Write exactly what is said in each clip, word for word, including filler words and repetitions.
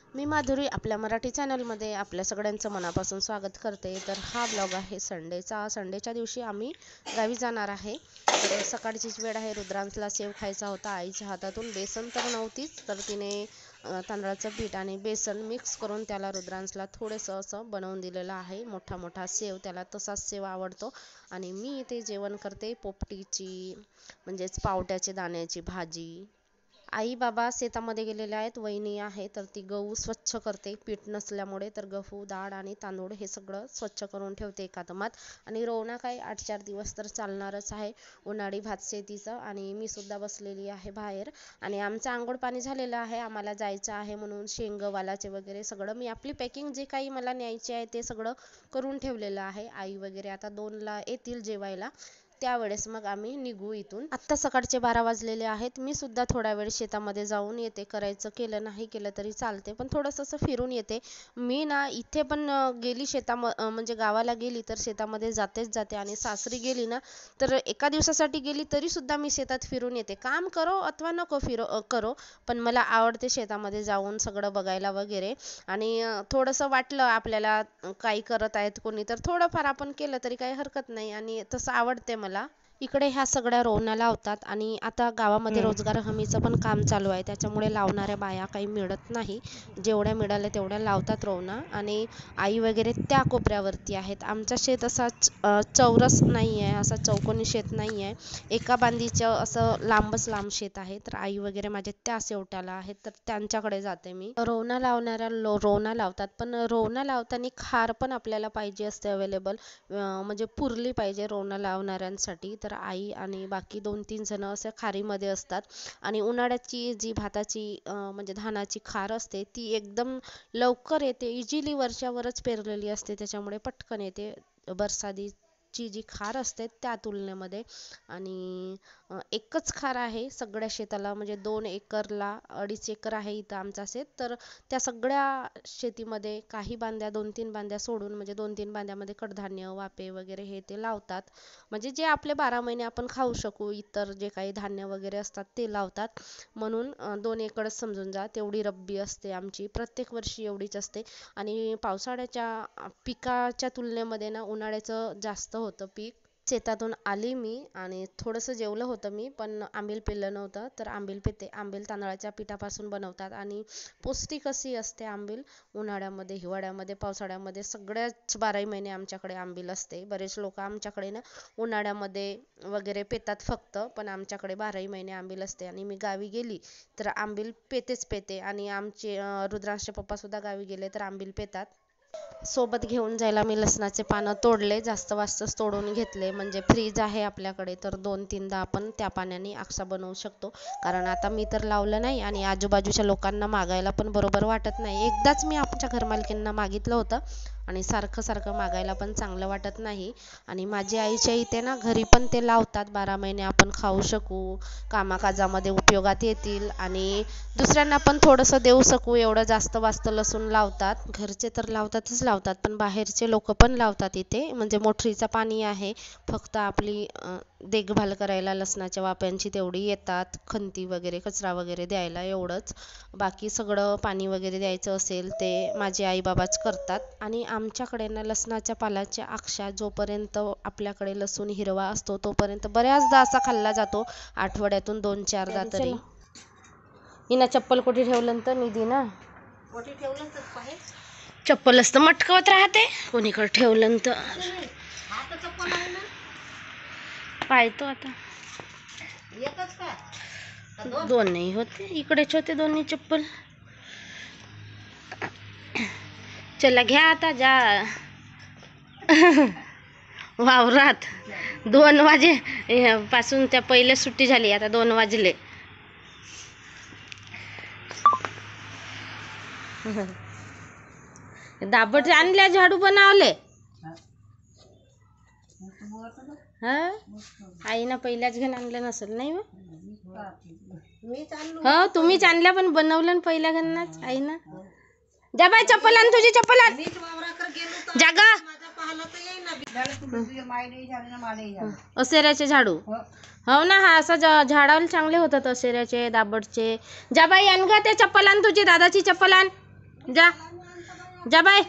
मी माधुरी आपल्या मराठी चॅनलमध्ये आपल्या सगळ्यांचं मनापासून स्वागत करते। तर हा ब्लॉग आहे संडेचा। संडेच्या दिवशी आम्ही गावी जाणार आहे। तर सकाळचीच वेळ आहे। रुद्रांशला सेव खायचा होता। आईच्या हातातून बेसन तर नव्हतीच, तर तिने तांदळाचं पीठ आणि बेसन मिक्स करून त्याला रुद्रांशला थोडंसं असं बनवून दिलेलं आहे। मोठा मोठा सेव, त्याला तसाच सेव आवडतो। आणि मी इथे जेवण करते पोपटीची म्हणजेच पावट्याच्या दाण्याची भाजी। आई बाबा शेतामध्ये गेलेले आहेत, वहिनी आहे तर ती गहू स्वच्छ करते। पीठ नसल्यामुळे तर गहू डाळ आणि तांदूळ हे सगळं स्वच्छ करून ठेवते एका दमात। आणि रोवणा काय आठ चार दिवस तर चालणारच आहे उन्हाळी भात शेतीचं। आणि मी सुद्धा बसलेली आहे बाहेर। आणि आमचं आंघोळ पाणी झालेलं आहे, आम्हाला जायचं आहे म्हणून शेंग वालाचे वगैरे सगळं मी आपली पॅकिंग जे काही मला न्यायचे आहे ते सगळं करून ठेवलेलं आहे। आई वगैरे आता दोनला येतील जेवायला, त्यावेळेस मग आम्ही निघू इथून। आत्ता सकाळचे बारा वाजलेले आहेत। मी सुद्धा थोडा वेळ शेतामध्ये जाऊन येते। करायचं केलं नाही केलं तरी चालते, पण थोडंसं असं फिरून येते। मी ना इथे पण गेली शेता म्हणजे गावाला गेली तर शेतामध्ये जातेच जाते, आणि सासरी गेली ना तर एका दिवसासाठी गेली तरी सुद्धा मी शेतात फिरून येते। काम करो अथवा नको फिरो करो, पण मला आवडते शेतामध्ये जाऊन सगळं बघायला वगैरे। आणि थोडंसं वाटलं आपल्याला काही करत आहेत कोणी तर थोडंफार आपण केलं तरी काही हरकत नाही, आणि तसं आवडते मला। इकडे ह्या सगळ्या रोवणा लावतात, आणि आता गावामध्ये रोजगार हमीचं पण काम चालू आहे, त्याच्यामुळे लावणाऱ्या बाया काही मिळत नाही। जेवढ्या मिळाल्या तेवढ्या लावतात रोवणा। आणि आई वगैरे त्या कोपऱ्यावरती आहेत। आमचा शेत असा चौरस नाही आहे, असा चौकोनी शेत नाही आहे, एका बांधीचं असं लांबच लांब शेत आहे। तर आई वगैरे माझे त्या शेवट्याला आहेत, तर त्यांच्याकडे जाते मी। रोवणा लावणाऱ्या लो रोवणा लावतात, पण रोवणा लावताना खार पण आपल्याला पाहिजे असते अवेलेबल, म्हणजे पुरली पाहिजे रोवणा लावणाऱ्यांसाठी। तर आई आणि बाकी दोन तीन जण असे खारीमध्ये असतात। आणि उन्हाळ्याची जी भाताची म्हणजे धानाची खार असते ती एकदम लवकर येते, इझिली वरच्यावरच पेरलेली असते, त्याच्यामुळे पटकन येते बरसातीची जी खार असते त्या तुलनेमध्ये। आणि एकच खार आहे सगळ्या शेताला, म्हणजे दोन एकरला अडीच एकर आहे इथं आमचा शेत। तर त्या सगळ्या शेतीमध्ये काही बांध्या दोन तीन बांध्या सोडून, म्हणजे दोन तीन बांध्यामध्ये कडधान्य वापे वगैरे हे ते लावतात, म्हणजे जे आपले बारा महिने आपण खाऊ शकू, इतर जे काही धान्य वगैरे असतात ते लावतात। म्हणून दोन एकरच समजून जा, तेवढी रब्बी असते आमची, प्रत्येक वर्षी एवढीच असते। आणि पावसाळ्याच्या पिकाच्या तुलनेमध्ये ना उन्हाळ्याचं जास्त होतं पीक। शेतातून आली मी आणि थोडंसं जेवलं होतं मी, पण आंबील पिल्लं नव्हतं, तर आंबील पिते। आंबील तांदळाच्या पिठापासून बनवतात, आणि पौष्टिक अशी असते आंबील। उन्हाळ्यामध्ये, हिवाळ्यामध्ये, पावसाळ्यामध्ये सगळ्याच बाराही महिने आमच्याकडे आंबील असते। बरेच लोक आमच्याकडे ना उन्हाळ्यामध्ये वगैरे पेतात फक्त, पण आमच्याकडे बाराही महिने आंबील असते। आणि मी गावी गेली तर आंबील पेतेच पेते, आणि आमचे रुद्रांशचे पप्पा सुद्धा गावी गेले तर आंबील पेतात। सोबत घेऊन जायला मी लसणाचे पानं तोडले, जास्त वास्तच तोडून घेतले, म्हणजे फ्रीज आहे आपल्याकडे तर दोन तीनदा आपण त्या पाण्याने आक्सा बनवू शकतो। कारण आता मी तर लावलं नाही, आणि आजूबाजूच्या लोकांना मागायला पण बरोबर वाटत नाही। एकदाच मी आमच्या घरमालकींना मागितलं होतं, आणि सारखं सारखं मागायला पण चांगलं वाटत नाही। आणि माझ्या आईच्या इथे ना घरी पण ते लावतात, बारा महिने आपण खाऊ शकू, कामाकाजामध्ये उपयोगात येतील, आणि दुसऱ्यांना पण थोडंसं देऊ शकू, एवढं जास्त वास्त लसूण लावतात। घरचे तर लावतातच लावतात, पण बाहेरचे लोक पण लावतात इथे, म्हणजे मोटरीचं पाणी आहे, फक्त आपली देखभाल करायला लसणाच्या वाप्यांची तेवढी येतात, खंती वगैरे कचरा वगैरे द्यायला एवढंच। बाकी सगळं पाणी वगैरे द्यायचं असेल ते माझे आई बाबाच करतात। आणि आमच्याकडे ना लसणाच्या पाल्याच्या आक्सा जोपर्यंत आपल्याकडे लसूण हिरवा असतो तोपर्यंत बऱ्याचदा असा खाल्ला जातो, आठवड्यातून दोन चारदा तरी। हिना चप्पल कुठे ठेवलं तर निधी ना कुठे ठेवलं तर पाहे चप्पल असतं मटकवत राहते, कोणीकडे ठेवलं तर पाहतो आता। एकच का दोन नाही होते, इकडेच होते दोन्ही चप्पल। चला घ्या आता जा वावरात। दोन वाजे पासून त्या पहिले सुट्टी झाली, आता दोन वाजले। दाबट आणल्या झाडू बनवले हा आईना पहिल्याच घेऊन आणलं नसेल नाही हो, तुम्हीच आणल्या पण बनवलं पहिल्या घरनाच आईना। जा बाई चप्पल आण, तुझी चप्पल आण, जागा असेऱ्याचे झाडू हो ना, हा असं झाडाला चांगले होतात असेऱ्याचे दाबटचे। जा बाई आण ग ते चप्पल आण, तुझी दादाची चप्पल आण, जा जा बाय.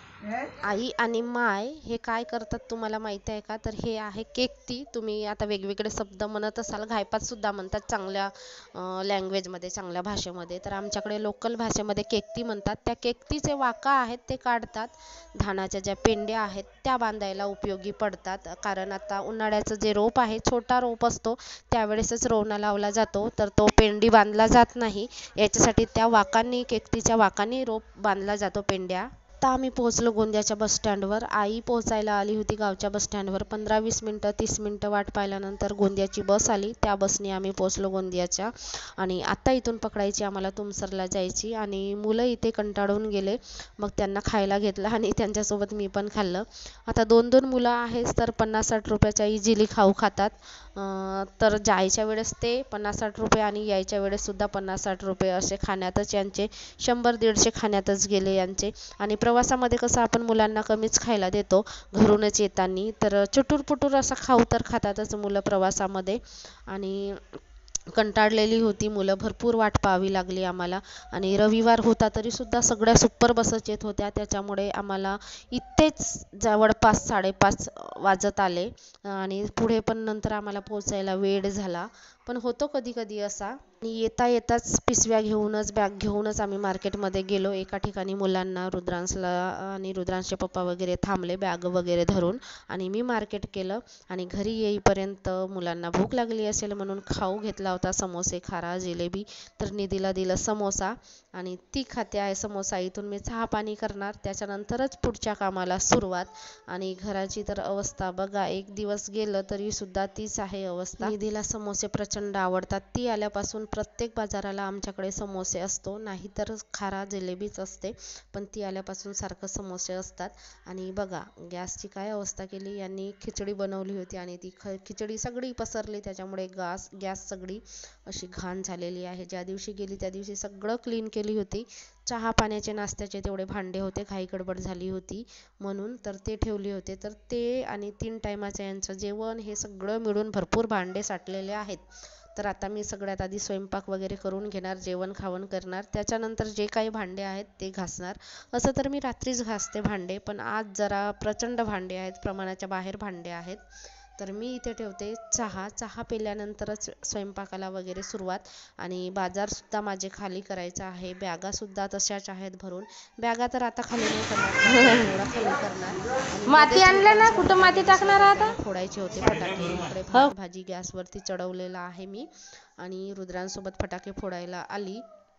आई आणि माय हे काय करतात तुम्हाला माहिती आहे का? तर हे आहे केकती. तुम्ही आता वेगवेगळे शब्द म्हणत असाल, घायपात सुद्धा म्हणतात चांगल्या लँग्वेजमध्ये, चांगल्या भाषेमध्ये. तर आमच्याकडे लोकल भाषेमध्ये केकती म्हणतात. त्या केकतीचे वाका आहेत ते काढतात. धानाच्या ज्या पेंड्या आहेत त्या बांधायला उपयोगी पडतात. कारण आता उन्हाळ्याचं जे रोप आहे, छोटा रोप असतो, त्यावेळेसच रोवणा लावला जातो, तर तो पेंडी बांधला जात नाही. याच्यासाठी त्या वाकांनी, केकतीच्या वाकांनी रोप बांधला जातो, पेंड्या. आता आम्ही पोहोचलो गोंदियाच्या बस स्टँडवर. आई पोहोचायला आली होती गावच्या बस स्टँडवर. पंधरा वीस मिनटं तीस मिनटं वाट पाहिल्यानंतर गोंदियाची बस आली. त्या बसने आम्ही पोहोचलो गोंदियाच्या. आणि आत्ता इथून पकडायची आम्हाला तुमसरला जायची. आणि मुलं इथे कंटाळून गेले, मग त्यांना खायला घेतलं आणि त्यांच्यासोबत मी पण खाल्लं. आता दोन दोन मुलं आहेत तर पन्नास साठ रुपयाच्या इझिली खाऊ खातात. तर जायच्या वेळेस ते पन्नास साठ रुपये आणि यायच्या वेळेस सुद्धा पन्नास साठ रुपये असे खाण्यातच यांचे शंभर दीडशे खाण्यातच गेले यांचे. आणि प्रवासामध्ये कसं आपण मुलांना कमीच खायला देतो घरूनच येताना, तर चुटूरपुटूर असा खाऊ तर खातातच मुलं प्रवासामध्ये. आणि कंटाळलेली होती मुलं, भरपूर वाट पाहावी लागली आम्हाला. आणि रविवार होता तरीसुद्धा सगळ्या सुपर बसच येत होत्या, त्याच्यामुळे आम्हाला इथेच जवळपास साडेपाच वाजत आले. आणि पुढे पण नंतर आम्हाला पोचायला वेळ झाला. पण होतो कधी कधी असा. आणि येता येताच पिशव्या घेऊनच, बॅग घेऊनच आम्ही मार्केटमध्ये गेलो. एका ठिकाणी मुलांना, रुद्रांशला आणि रुद्रांशचे पप्पा वगैरे थांबले बॅग वगैरे धरून, आणि मी मार्केट केलं. आणि घरी येईपर्यंत मुलांना भूक लागली असेल म्हणून खाऊ घेतला होता, समोसे, खारा, जिलेबी. तर निधीला दिलं समोसा, आणि ती खाते आहे समोसा. इथून मी चहा पाणी करणार, त्याच्यानंतरच पुढच्या कामाला सुरुवात. आणि घराची तर अवस्था बघा, एक दिवस गेलं तरी सुद्धा तीच आहे अवस्था. निधीला समोसे प्रचंड आवडतात. ती आल्यापासून प्रत्येक बाजाराला आमच्याकडे समोसे असतो, नाहीतर खारा जिलेबीच असते, पण ती आल्यापासून सारखं समोसे असतात. आणि बघा गॅसची काय अवस्था केली यांनी. खिचडी बनवली होती आणि ती ख खिचडी सगळी पसरली, त्याच्यामुळे गॅस गॅस सगळी अशी घाण झालेली आहे. ज्या दिवशी गेली त्या दिवशी सगळं क्लीन केली होती. चहा पाण्याचे, नाश्त्याचे तेवढे भांडे होते, घाई गडबड झाली होती म्हणून, तर ते ठेवले होते. तर ते आणि तीन टायमाचं यांचं जेवण हे सगळं मिळून भरपूर भांडे साठलेले आहेत. तर आता मी सगळ्यात आधी स्वयंपाक वगैरे करून घेणार, जेवण खावण करणार, त्याच्यानंतर जे काही भांडे आहेत ते घासणार. असं तर मी रात्रीच घासते भांडे, पण आज जरा प्रचंड भांडे आहेत, प्रमाणाच्या बाहेर भांडे आहेत. तर मी इथे ठेवते चहा. चहा पिल्यानंतरच स्वयंपाकाला वगैरे सुरुवात. आणि बाजारसुद्धा माझे खाली करायचा आहे. बॅगासुद्धा तशाच आहेत भरून. बॅगा तर आता खाली नाही करणार, थोडा खाली करणार. माती आणलं ना, कुठं माती टाकणार आता? फोडायचे होते फटाके. इकडे भात भाजी गॅसवरती चढवलेला आहे मी, आणि रुद्रांसोबत फटाके फोडायला आली.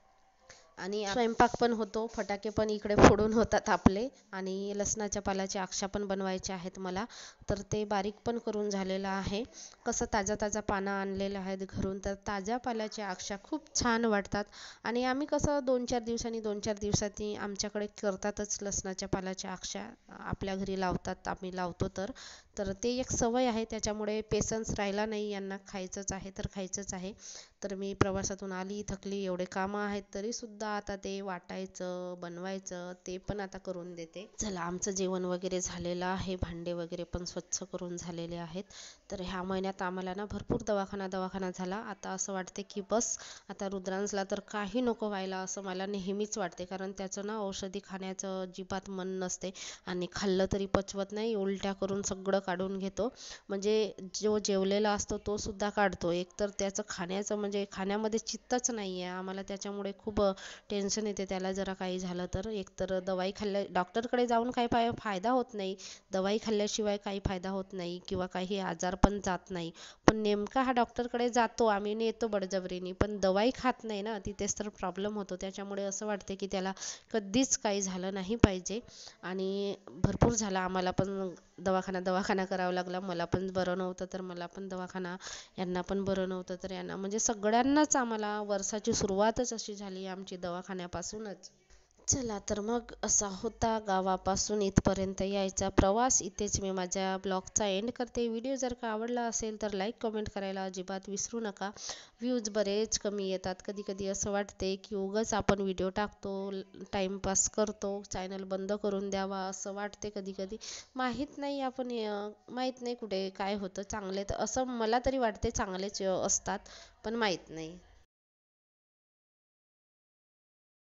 आणि स्वयंपाक पण होतो, फटाके पण इकडे फोडून होतात आपले. आणि लसणाच्या पाल्याच्या आक्षा पण बनवायच्या आहेत मला, तर ते बारीक पण करून झालेलं आहे. कसं ताजा ताजा पानं आणलेलं आहेत घरून, तर ताज्या पाल्याच्या आक्षा खूप छान वाटतात. आणि आम्ही कसं दोन चार दिवसांनी दोन चार दिवसांनी आमच्याकडे करतातच लसणाच्या पाल्याच्या आक्षा, आपल्या घरी लावतात, आम्ही लावतो. तर तर ते एक सवय आहे, त्याच्यामुळे पेशन्स राहिला नाही, यांना खायचंच आहे तर खायचंच आहे. तर मी प्रवासातून आली, थकली, एवढे कामं आहेत तरीसुद्धा आता ते वाटायचं, बनवायचं ते पण आता करून देते. चला, आमचं जेवण वगैरे झालेलं आहे, भांडे वगैरे पण स्वच्छ करून झालेले आहेत. तर ह्या महिन्यात आम्हाला ना भरपूर दवाखाना दवाखाना झाला. आता असं वाटते की बस, आता रुद्रांशला तर काही नको व्हायला असं मला नेहमीच वाटते, कारण त्याचं ना औषधी खाण्याचं अजिबात मन नसते, आणि खाल्लं तरी पचवत नाही, उलट्या करून सगळं काढून घेतो. म्हणजे जो जेवलेला असतो तो सुद्धा काढतो. एकतर त्याचं खाण्याचं म्हणजे खाण्यामध्ये चित्तच नाही आहे आम्हाला, त्याच्यामुळे खूप टेन्शन येते त्याला जरा काही झालं तर. एकतर दवाई खाल्ल्या, डॉक्टरकडे जाऊन काही फाय फायदा होत नाही, दवाई खाल्ल्याशिवाय काही फायदा होत नाही, किंवा काही आजार पण जात नाही. पण नेमका हा डॉक्टरकडे जातो आम्ही, नेतो बळजबरीने, पण दवाई खात नाही ना, तिथेच तर प्रॉब्लेम होतो. त्याच्यामुळे असं वाटते की त्याला कधीच काही झालं नाही पाहिजे. आणि भरपूर झाला आम्हाला पण दवाखाना दवाखाना करावा लागला. मला पण बरं नव्हतं तर मला पण दवाखाना, यांना पण बरं नव्हतं तर यांना, म्हणजे सगळ्यांनाच आम्हाला वर्षाची सुरुवातच अशी झाली आमची दवाखान्यापासूनच. चला, तर मग असा होता गावापासून इथपर्यंत यायचा प्रवास. इथेच मी माझ्या ब्लॉगचा एंड करते. व्हिडिओ जर का आवडला असेल तर लाईक कमेंट करायला अजिबात विसरू नका. व्ह्यूज बरेच कमी येतात, कधी कधी असं वाटते की उगाच आपण व्हिडिओ टाकतो, टाईमपास करतो, चॅनल बंद करून द्यावा असं वाटते कधी कधी. माहीत नाही, आपण माहीत नाही कुठे काय होतं. चांगले तर असं मला तरी वाटते चांगलेच असतात, पण माहीत नाही.